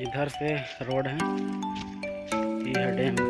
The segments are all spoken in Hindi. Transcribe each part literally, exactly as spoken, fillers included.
इधर से रोड है, ये है डैम।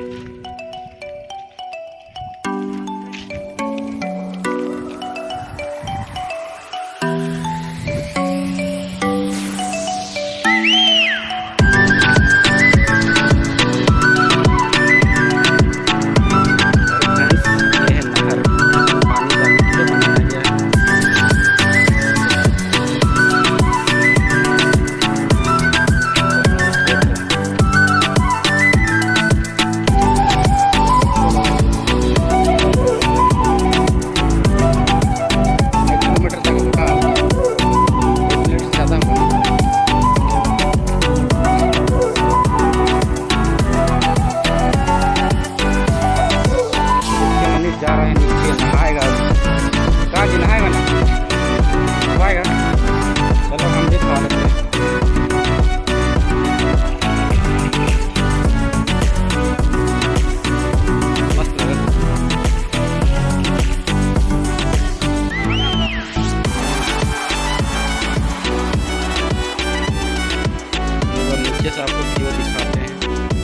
जैसे आपको व्यू दिखाते हैं,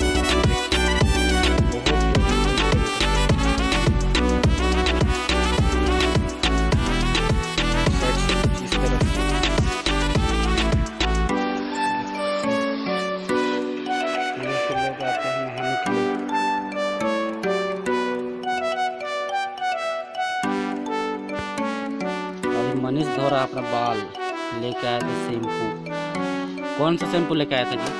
लोग आते हैं नहाने के लिए। अभी मनीष धो रहा अपना बाल, लेके आया था शैम्पू। कौन सा शैम्पू लेके आया था जी?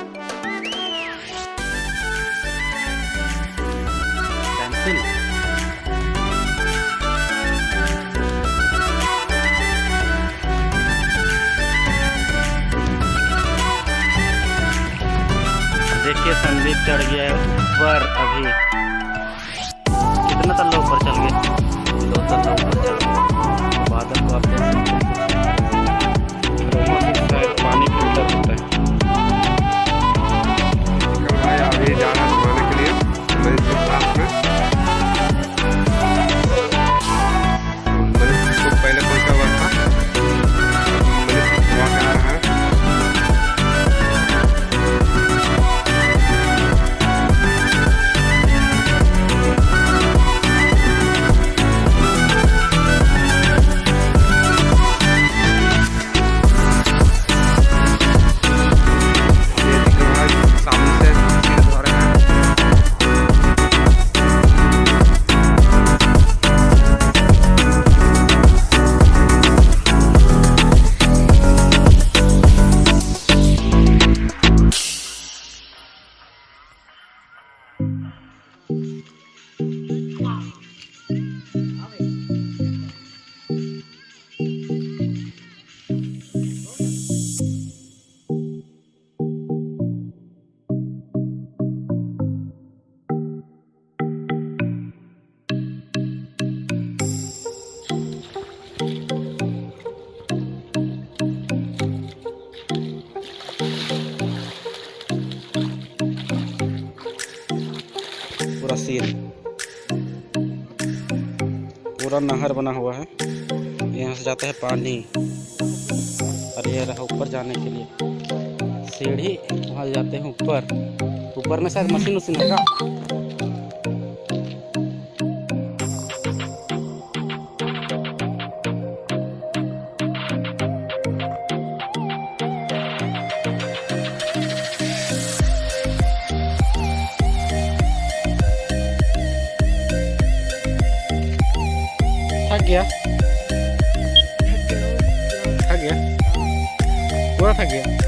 देखिए संदीप चढ़ गया है ऊपर। अभी कितना तल्ला ऊपर चल गए? दो तल्ला ऊपर चल गए। बादल को आप देख सकते हैं, पानी फिल्टर होता है। अभी जाना घुमाने के लिए पहले पहुंचा हुआ था, वहाँ आ रहा है। पूरा सीन, पूरा नहर बना हुआ है। यहाँ से जाता है पानी, और ये रहा ऊपर जाने के लिए सीढ़ी। वहाँ जाते हैं ऊपर। ऊपर में शायद मशीन उशीन होगा। थक गया थक गया पूरा थक गया।